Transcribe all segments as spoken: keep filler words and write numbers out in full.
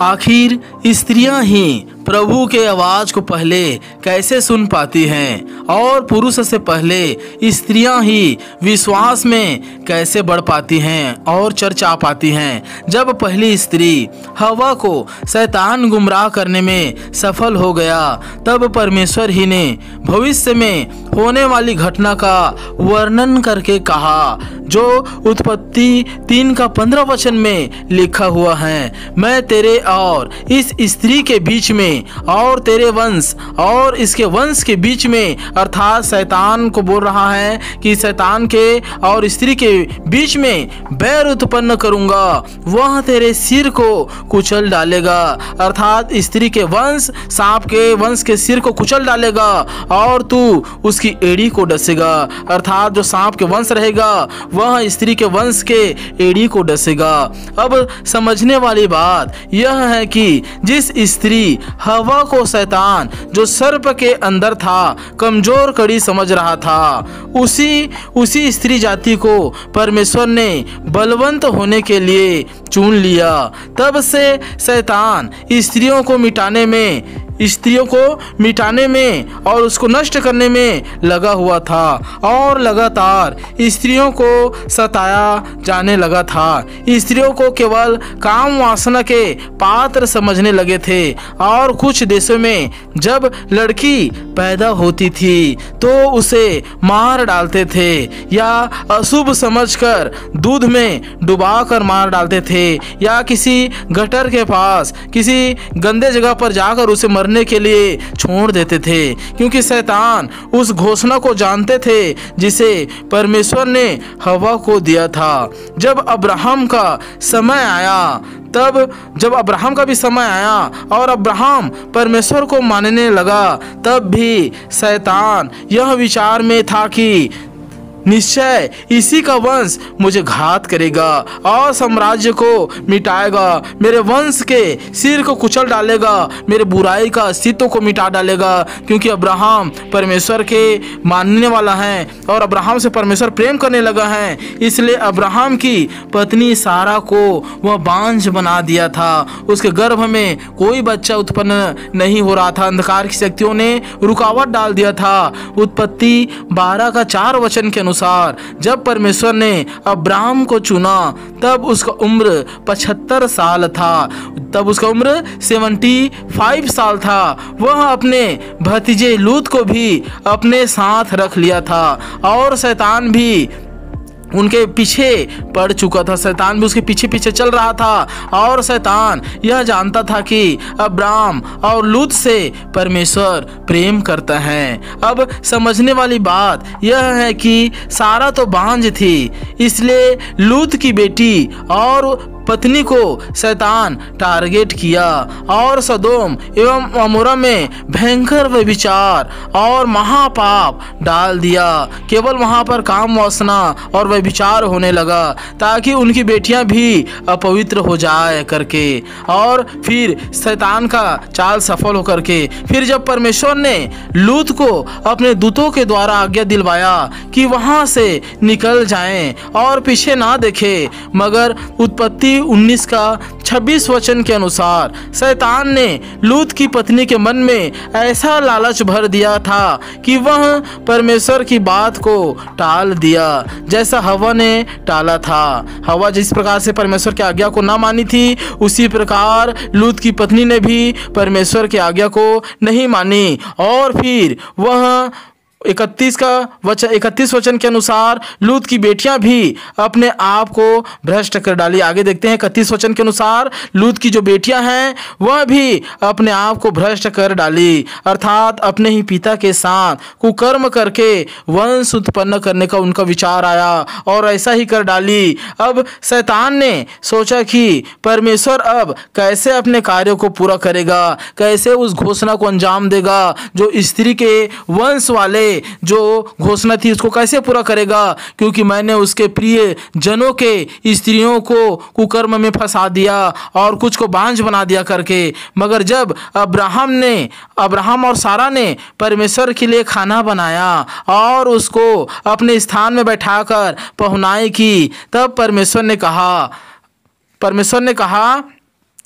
आखिर स्त्रियां ही प्रभु के आवाज को पहले कैसे सुन पाती हैं और पुरुष से पहले स्त्रियां ही विश्वास में कैसे बढ़ पाती हैं और चर्चा पाती हैं। जब पहली स्त्री हवा को शैतान गुमराह करने में सफल हो गया, तब परमेश्वर ही ने भविष्य में होने वाली घटना का वर्णन करके कहा, जो उत्पत्ति तीन का पंद्रह वचन में लिखा हुआ है, मैं तेरे और इस स्त्री के बीच में और तेरे वंश और इसके वंश के बीच में, अर्थात शैतान को बोल रहा है कि शैतान के और स्त्री के बीच में बैर उत्पन्न करूंगा, वह तेरे सिर को कुचल डालेगा। अर्थात स्त्री के वंश सांप के वंश के सिर को कुचल डालेगा और तू उसकी एड़ी को डसेगा। अर्थात जो सांप के वंश रहेगा वह स्त्री के वंश के एड़ी को डसेगा। अब समझने वाली बात यह है कि जिस स्त्री हवा को शैतान जो सर्प के अंदर था कमजोर कड़ी समझ रहा था, उसी उसी स्त्री जाति को परमेश्वर ने बलवंत होने के लिए चुन लिया। तब से शैतान स्त्रियों को मिटाने में स्त्रियों को मिटाने में और उसको नष्ट करने में लगा हुआ था और लगातार स्त्रियों को सताया जाने लगा था। स्त्रियों को केवल काम वासना के पात्र समझने लगे थे और कुछ देशों में जब लड़की पैदा होती थी तो उसे मार डालते थे या अशुभ समझकर दूध में डुबाकर मार डालते थे या किसी गटर के पास किसी गंदे जगह पर जाकर उसे मरने के लिए छोड़ देते थे, क्योंकि शैतान उस घोषणा को जानते थे जिसे परमेश्वर ने हवा को दिया था। जब अब्राहम का समय आया तब जब अब्राहम का भी समय आया और अब्राहम परमेश्वर को मानने लगा, तब भी शैतान यह विचार में था कि निश्चय इसी का वंश मुझे घात करेगा और साम्राज्य को मिटाएगा, मेरे वंश के सिर को कुचल डालेगा, मेरे बुराई का अस्तित्व को मिटा डालेगा। क्योंकि अब्राहम परमेश्वर के मानने वाला है और अब्राहम से परमेश्वर प्रेम करने लगा है, इसलिए अब्राहम की पत्नी सारा को वह बांझ बना दिया था। उसके गर्भ में कोई बच्चा उत्पन्न नहीं हो रहा था, अंधकार की शक्तियों ने रुकावट डाल दिया था। उत्पत्ति बारह का चार वचन के अनुसार जब परमेश्वर ने अब्राहम को चुना तब उसका उम्र पचहत्तर साल था, तब उसका उम्र पचहत्तर साल था। वह अपने भतीजे लूत को भी अपने साथ रख लिया था और शैतान भी उनके पीछे पड़ चुका था, शैतान भी उसके पीछे पीछे चल रहा था और शैतान यह जानता था कि अब्राहम और लूत से परमेश्वर प्रेम करता है। अब समझने वाली बात यह है कि सारा तो बांझ थी, इसलिए लूत की बेटी और पत्नी को शैतान टारगेट किया और सदोम एवं अमोरा में भयंकर व्यभिचार और महापाप डाल दिया। केवल वहां पर काम वासना और व्यभिचार होने लगा ताकि उनकी बेटियां भी अपवित्र हो जाए करके, और फिर शैतान का चाल सफल होकर के फिर जब परमेश्वर ने लूत को अपने दूतों के द्वारा आज्ञा दिलवाया कि वहां से निकल जाएं और पीछे ना देखे, मगर उत्पत्ति उन्नीस का छब्बीस वचन के अनुसार शैतान ने लूत की पत्नी के मन में ऐसा लालच भर दिया था कि वह परमेश्वर की बात को टाल दिया, जैसा हवा ने टाला था। हवा जिस प्रकार से परमेश्वर की आज्ञा को ना मानी थी, उसी प्रकार लूत की पत्नी ने भी परमेश्वर की आज्ञा को नहीं मानी और फिर वह इकतीस का वचन इकतीस वचन के अनुसार लूत की बेटियां भी अपने आप को भ्रष्ट कर डाली। आगे देखते हैं इकतीस वचन के अनुसार लूत की जो बेटियां हैं वह भी अपने आप को भ्रष्ट कर डाली, अर्थात अपने ही पिता के साथ कुकर्म करके वंश उत्पन्न करने का उनका विचार आया और ऐसा ही कर डाली। अब शैतान ने सोचा कि परमेश्वर अब कैसे अपने कार्यों को पूरा करेगा, कैसे उस घोषणा को अंजाम देगा जो स्त्री के वंश वाले जो घोषणा थी उसको कैसे पूरा करेगा, क्योंकि मैंने उसके प्रिय जनों के स्त्रियों को कुकर्म में फंसा दिया और कुछ को बांझ बना दिया करके। मगर जब अब्राहम ने अब्राहम और सारा ने परमेश्वर के लिए खाना बनाया और उसको अपने स्थान में बैठाकर पहुनाई की, तब परमेश्वर ने कहा परमेश्वर ने कहा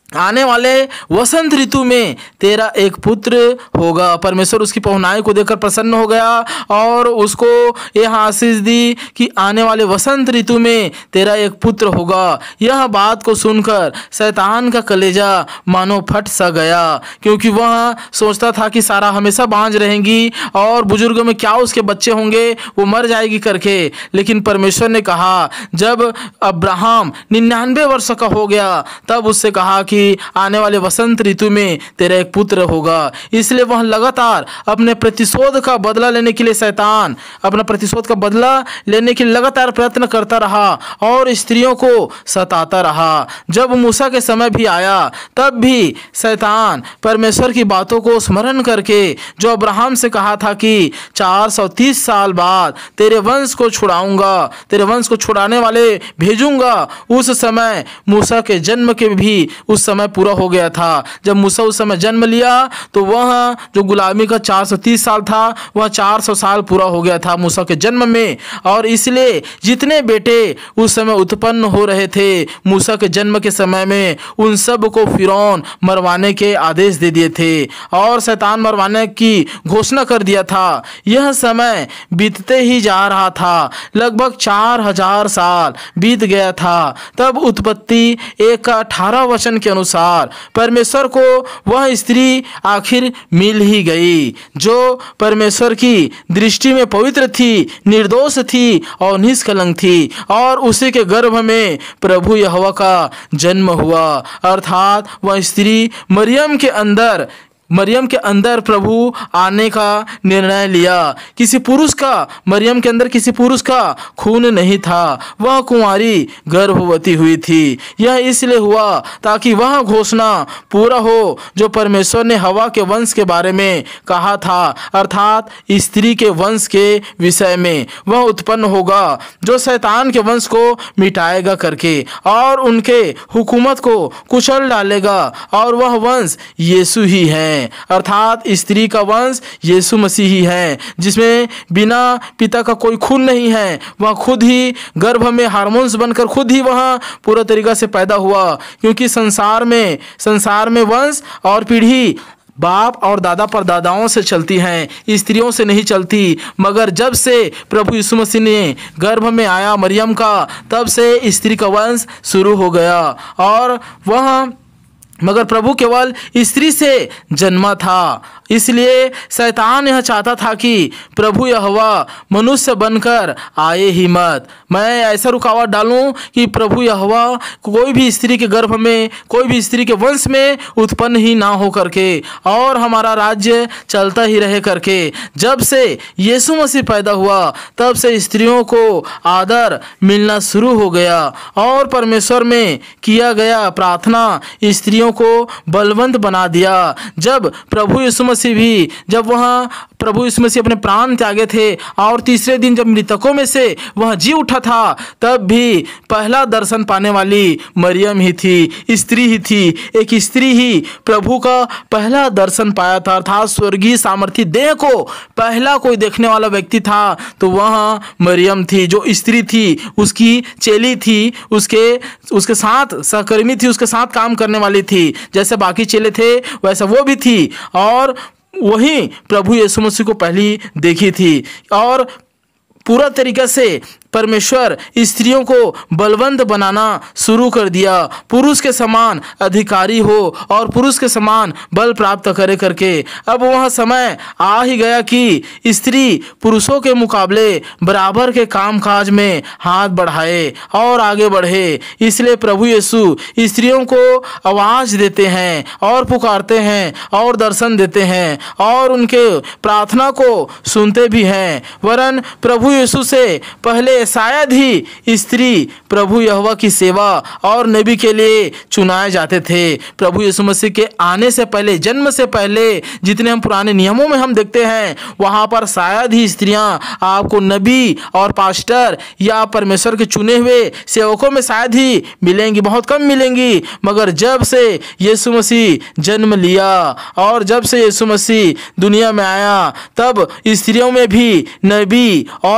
आने वाले वसंत ऋतु में तेरा एक पुत्र होगा। परमेश्वर उसकी पहुनाई को देखकर प्रसन्न हो गया और उसको यह आशीष दी कि आने वाले वसंत ऋतु में तेरा एक पुत्र होगा। यह बात को सुनकर शैतान का कलेजा मानो फट सा गया, क्योंकि वह सोचता था कि सारा हमेशा बांझ रहेंगी और बुजुर्गों में क्या उसके बच्चे होंगे, वो मर जाएगी करके। लेकिन परमेश्वर ने कहा, जब अब्राहम निन्यानवे वर्ष का हो गया तब उससे कहा कि आने वाले वसंत ऋतु में तेरा एक पुत्र होगा। इसलिए वह लगातार अपने प्रतिशोध का बदला लेने के लिए शैतान अपना प्रतिशोध का बदला लेने के लिए लगातार प्रयत्न करता रहा और स्त्रियों को सताता रहा। जब मूसा के समय भी आया तब भी शैतान परमेश्वर की बातों को स्मरण करके जो अब्राहम से कहा था कि चार सौ तीस साल बाद तेरे वंश को छुड़ाऊंगा, तेरे वंश को छुड़ाने वाले भेजूंगा, उस समय मूसा के जन्म के भी उस समय पूरा हो गया था। जब मूसा उस समय जन्म लिया तो वह जो गुलामी का चार सौ तीस साल था वह चार सौ साल पूरा हो गया था मूसा के जन्म में। और इसलिए जितने बेटे उस समय उत्पन्न हो रहे थे मूसा के जन्म के समय में, उन सब को फिरौन मरवाने के आदेश दे दिए थे और शैतान मरवाने की घोषणा कर दिया था। यह समय बीतते ही जा रहा था, लगभग चार हजार साल बीत गया था। तब उत्पत्ति एक का अठारह वचन के अनुसार परमेश्वर को वह स्त्री आखिर मिल ही गई जो परमेश्वर की दृष्टि में पवित्र थी, निर्दोष थी और निष्कलंक थी, और उसी के गर्भ में प्रभु यहोवा का जन्म हुआ। अर्थात वह स्त्री मरियम के अंदर मरियम के अंदर प्रभु आने का निर्णय लिया। किसी पुरुष का मरियम के अंदर किसी पुरुष का खून नहीं था, वह कुंवारी गर्भवती हुई थी। यह इसलिए हुआ ताकि वह घोषणा पूरा हो जो परमेश्वर ने हवा के वंश के बारे में कहा था, अर्थात स्त्री के वंश के विषय में। वह उत्पन्न होगा जो शैतान के वंश को मिटाएगा करके और उनके हुकूमत को कुचल डालेगा, और वह वंश यीशु ही है, अर्थात स्त्री का वंश यीशु मसीह ही है, जिसमें बिना पिता का कोई खून नहीं है। वह खुद ही गर्भ में हार्मोन्स बनकर खुद ही वह पूरा तरीका से पैदा हुआ, क्योंकि संसार में संसार में वंश और पीढ़ी बाप और दादा परदादाओं से चलती हैं, स्त्रियों से नहीं चलती। मगर जब से प्रभु यीशु मसीह ने गर्भ में आया मरियम का, तब से स्त्री का वंश शुरू हो गया। और वह मगर प्रभु केवल स्त्री से जन्मा था, इसलिए शैतान यह चाहता था कि प्रभु यहोवा मनुष्य बनकर आए ही मत। मैं ऐसा रुकावट डालूं कि प्रभु यहोवा कोई भी स्त्री के गर्भ में, कोई भी स्त्री के वंश में उत्पन्न ही ना हो करके, और हमारा राज्य चलता ही रहे करके। जब से यीशु मसीह पैदा हुआ तब से स्त्रियों को आदर मिलना शुरू हो गया, और परमेश्वर में किया गया प्रार्थना स्त्रियों को बलवंत बना दिया। जब प्रभु यीशु मसीह भी जब वह प्रभु यीशु मसीह अपने प्राण त्यागे थे और तीसरे दिन जब मृतकों में से वह जी उठा था, तब भी पहला दर्शन पाने वाली मरियम ही थी, स्त्री ही थी। एक स्त्री ही प्रभु का पहला दर्शन पाया था, अर्थात स्वर्गीय सामर्थी देह को पहला कोई देखने वाला व्यक्ति था तो वह मरियम थी, जो स्त्री थी, उसकी चेली थी, उसके उसके साथ सहकर्मी थी, उसके साथ काम करने वाली थी। जैसे बाकी चेले थे वैसा वो भी थी, और वही प्रभु यीशु मसीह को पहली देखी थी। और पूरा तरीके से परमेश्वर स्त्रियों को बलवंत बनाना शुरू कर दिया, पुरुष के समान अधिकारी हो और पुरुष के समान बल प्राप्त करे करके। अब वह समय आ ही गया कि स्त्री पुरुषों के मुकाबले बराबर के कामकाज में हाथ बढ़ाए और आगे बढ़े। इसलिए प्रभु यीशु स्त्रियों को आवाज देते हैं और पुकारते हैं और दर्शन देते हैं और उनके प्रार्थना को सुनते भी हैं। वरन प्रभु यीशु से पहले शायद ही स्त्री प्रभु यहोवा की सेवा और नबी के लिए चुनाए जाते थे। प्रभु यीशु मसीह के आने से पहले, जन्म से पहले जितने हम पुराने नियमों में हम देखते हैं, वहाँ पर शायद ही स्त्रियाँ आपको नबी और पास्टर या परमेश्वर के चुने हुए सेवकों में शायद ही मिलेंगी, बहुत कम मिलेंगी। मगर जब से यीशु मसीह जन्म लिया और जब से यीशु मसीह दुनिया में आया, तब स्त्रियों में भी नबी और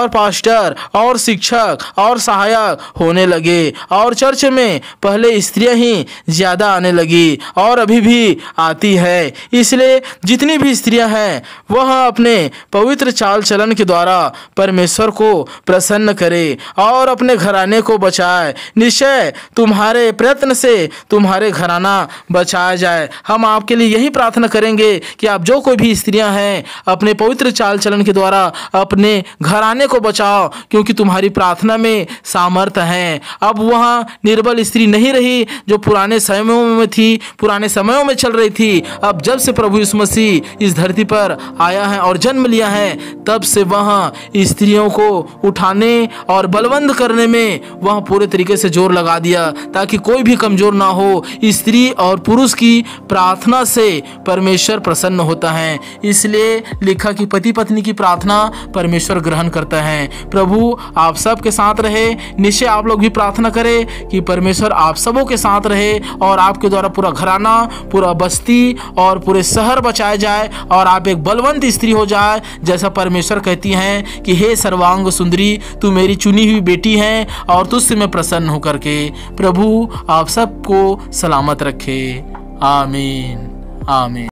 और पास्टर और शिक्षक और सहायक होने लगे और चर्च में पहले स्त्रियां ही ज़्यादा आने लगी और अभी भी आती है। इसलिए जितनी भी स्त्रियां हैं वह अपने पवित्र चाल चलन के द्वारा परमेश्वर को प्रसन्न करे और अपने घराने को बचाए। निश्चय तुम्हारे प्रयत्न से तुम्हारे घराना बचाया जाए। हम आपके लिए यही प्रार्थना करेंगे कि आप जो कोई भी स्त्रियां हैं अपने पवित्र चाल चलन के द्वारा अपने घराने को बचाओ, क्योंकि तुम्हारी प्रार्थना में सामर्थ्य है। अब वहाँ निर्बल स्त्री नहीं रही जो पुराने समयों में थी, पुराने समयों में चल रही थी। अब जब से प्रभु यीशु मसीह इस धरती पर आया है और जन्म लिया है, तब से वहाँ स्त्रियों को उठाने और बलवंत करने में वह पूरे तरीके से जोर लगा दिया ताकि कोई भी कमजोर ना हो। स्त्री और पुरुष की प्रार्थना से परमेश्वर प्रसन्न होता है। इसलिए लिखा कि पति पत्नी की प्रार्थना परमेश्वर ग्रहण करता है। प्रभु आप सब के साथ रहे। निश्चय आप लोग भी प्रार्थना करें कि परमेश्वर आप सबों के साथ रहे और आपके द्वारा पूरा घराना, पूरा बस्ती और पूरे शहर बचाया जाए और आप एक बलवंत स्त्री हो जाए, जैसा परमेश्वर कहती हैं कि हे सर्वांग सुंदरी, तू मेरी चुनी हुई बेटी है और तुझसे मैं प्रसन्न होकर के। प्रभु आप सबको सलामत रखे। आमीन आमीन।